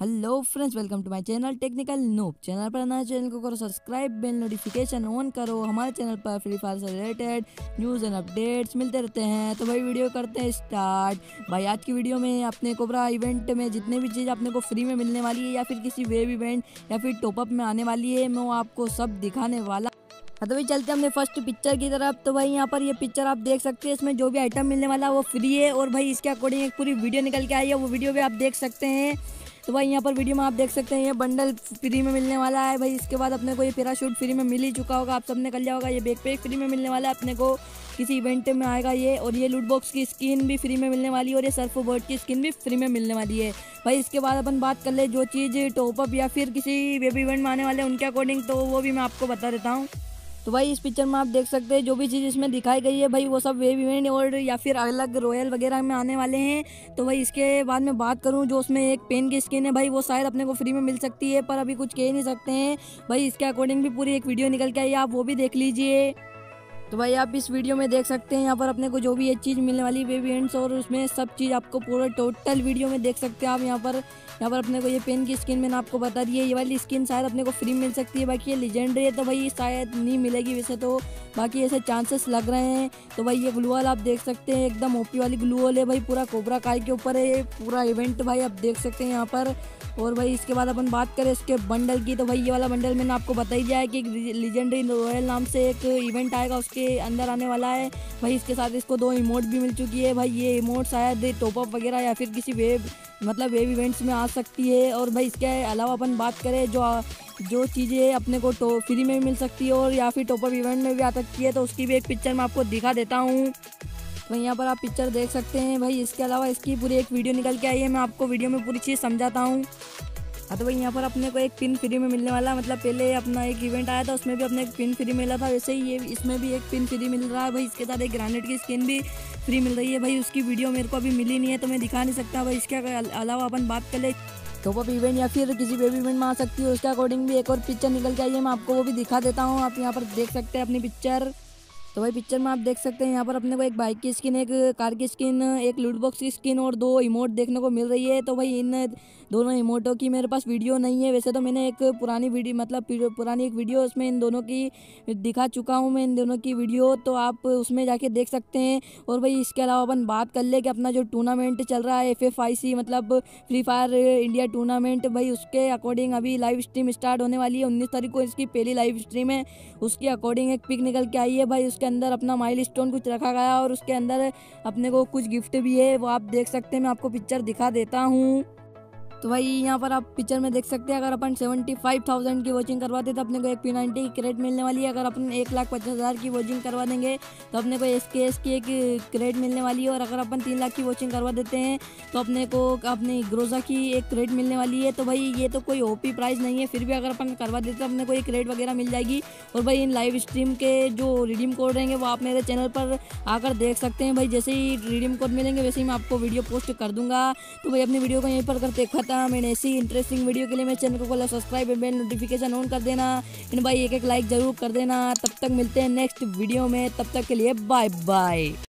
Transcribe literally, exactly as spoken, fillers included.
Hello friends, welcome to my channel technical noob. Channel पर नया channel को करो सब्सक्राइब, बेल नोटिफिकेशन ऑन करो। हमारे चैनल पर फ्री फायर से रिलेटेड न्यूज़ एंड अपडेट्स मिलते रहते हैं। तो भाई वीडियो करते हैं स्टार्ट। भाई आज की वीडियो में अपने कोबरा इवेंट में जितने भी चीज़ अपने को फ्री में मिलने वाली है या फिर किसी वेब इवेंट या फिर टॉपअप में आने वाली है, मैं वो आपको सब दिखाने वाला। हाँ तो भाई चलते हैं अपने फर्स्ट पिक्चर की तरफ। तो भाई यहाँ पर ये पिक्चर आप देख सकते हैं, इसमें जो भी आइटम मिलने वाला है वो फ्री है और भाई इसके अकॉर्डिंग एक पूरी वीडियो निकल के आई है, वो वीडियो भी आप देख सकते हैं। तो भाई यहाँ पर वीडियो में आप देख सकते हैं ये बंडल फ्री में मिलने वाला है। भाई इसके बाद अपने को ये पैराशूट फ्री में मिल ही चुका होगा, आप सबने कर लिया होगा। ये बैकपैक फ्री में मिलने वाला है अपने को, किसी इवेंट में आएगा ये। और ये लूट बॉक्स की स्किन भी फ्री में मिलने वाली है और ये सर्फ बोर्ड की स्किन भी फ्री में मिलने वाली है। भाई इसके बाद अपन बात कर ले जो चीज़ टॉपअप या फिर किसी वेब इवेंट में आने वाले उनके अकॉर्डिंग, तो वो भी मैं आपको बता देता हूँ। तो भाई इस पिक्चर में आप देख सकते हैं जो भी चीज़ इसमें दिखाई गई है भाई वो सब वेब इवेंट और या फिर अलग रॉयल वगैरह में आने वाले हैं। तो भाई इसके बाद में बात करूं जो उसमें एक पेन की स्किन है भाई वो शायद अपने को फ्री में मिल सकती है, पर अभी कुछ कह नहीं सकते हैं। भाई इसके अकॉर्डिंग भी पूरी एक वीडियो निकल के आई है, आप वो भी देख लीजिए। तो भाई आप इस वीडियो में देख सकते हैं यहाँ पर अपने को जो भी ये चीज़ मिलने वाली वेब इवेंट्स और उसमें सब चीज़ आपको पूरा टोटल वीडियो में देख सकते हैं आप। यहाँ पर यहाँ पर अपने को ये पेन की स्किन मैंने आपको बता दी है, ये वाली स्किन शायद अपने को फ्री मिल सकती है। बाकी ये लेजेंडरी है तो भाई शायद नहीं मिलेगी वैसे तो, बाकी ऐसे चांसेस लग रहे हैं। तो भाई ये ग्लू वॉल आप देख सकते हैं, एकदम ओपी वाली ग्लू वॉल है भाई, पूरा कोबरा काय के ऊपर है पूरा इवेंट भाई आप देख सकते हैं यहाँ पर। और भाई इसके बाद अपन बात करें इसके बंडल की, तो भाई ये वाला बंडल मैंने आपको बता ही दिया है कि एक लीजेंडरी रॉयल नाम से एक इवेंट आएगा, उसके अंदर आने वाला है। भाई इसके साथ इसको दो इमोट भी मिल चुकी है। भाई ये इमोट शायद टॉपअप वगैरह या फिर किसी वेब मतलब वेब इवेंट्स में आ सकती है। और भाई इसके अलावा अपन बात करें जो जो चीज़ें अपने को तो फ्री में भी मिल सकती है और या फिर टॉपअप इवेंट में भी आ सकती है, तो उसकी भी एक पिक्चर मैं आपको दिखा देता हूँ। तो यहाँ पर आप पिक्चर देख सकते हैं। भाई इसके अलावा इसकी पूरी एक वीडियो निकल के आई है, मैं आपको वीडियो में पूरी चीज़ समझाता हूँ। हाँ तो भाई यहाँ पर अपने को एक पिन फ्री में मिलने वाला, मतलब पहले अपना एक इवेंट आया था उसमें भी अपने एक पिन फ्री मिला था, वैसे ही ये इसमें भी एक पिन फ्री मिल रहा है। भाई इसके साथ एक ग्रेनेड की स्किन भी फ्री मिल रही है। भाई उसकी वीडियो मेरे को अभी मिली नहीं है तो मैं दिखा नहीं सकता। भाई इसके अलावा अपन बात कर ले टॉपअप इवेंट या फिर किसी वेब इवेंट में आ सकती है, उसके अकॉर्डिंग भी एक और पिक्चर निकल के आई है, मैं आपको वो भी दिखा देता हूँ। आप यहाँ पर देख सकते हैं अपनी पिक्चर। तो भाई पिक्चर में आप देख सकते हैं यहाँ पर अपने को एक बाइक की स्किन, एक कार की स्किन, एक लूट बॉक्स की स्किन और दो इमोट देखने को मिल रही है। तो भाई इन दोनों इमोटों की मेरे पास वीडियो नहीं है, वैसे तो मैंने एक पुरानी वीडियो मतलब पुरानी एक वीडियो उसमें इन दोनों की दिखा चुका हूँ मैं इन दोनों की वीडियो, तो आप उसमें जाके देख सकते हैं। और भाई इसके अलावा अपन बात कर ले कि अपना जो टूर्नामेंट चल रहा है एफ एफ आई सी मतलब फ्री फायर इंडिया टूर्नामेंट, भाई उसके अकॉर्डिंग अभी लाइव स्ट्रीम स्टार्ट होने वाली है। उन्नीस तारीख को इसकी पहली लाइव स्ट्रीम है, उसके अकॉर्डिंग एक पिक निकल के आई है। भाई उसके अंदर अपना माइल स्टोन कुछ रखा गया और उसके अंदर अपने को कुछ गिफ्ट भी है, वो आप देख सकते हैं। मैं आपको पिक्चर दिखा देता हूँ। तो भाई यहाँ पर आप पिक्चर में देख सकते हैं अगर अपन सेवेंटी फाइव थाउजेंड की वॉचिंग करवाते तो अपने को एक पी नाइन्टी की क्रेट मिलने वाली है। अगर अपन एक लाख पचास हज़ार की वॉचिंग करवा देंगे तो अपने को एस के एस की एक क्रेट मिलने वाली है। और अगर अपन तीन लाख की वॉचिंग करवा देते हैं तो अपने को अपनी ग्रोजा की एक क्रेट मिलने वाली है। तो भाई ये तो कोई ओपी प्राइस नहीं है, फिर भी अगर अपन करवा देते तो अपने को एक क्रेट वगैरह मिल जाएगी। और भाई इन लाइव स्ट्रीम के जो रिडीम कोड रहेंगे वो आप मेरे चैनल पर आकर देख सकते हैं। भाई जैसे ही रिडीम कोड मिलेंगे वैसे ही मैं आपको वीडियो पोस्ट कर दूंगा। तो भाई अपनी वीडियो को यहीं पर करते खत्म। मैंने ऐसी इंटरेस्टिंग वीडियो के लिए मेरे चैनल को सब्सक्राइब और बेल नोटिफिकेशन ऑन कर देना। इन भाई एक एक लाइक जरूर कर देना। तब तक मिलते हैं नेक्स्ट वीडियो में, तब तक के लिए बाय बाय।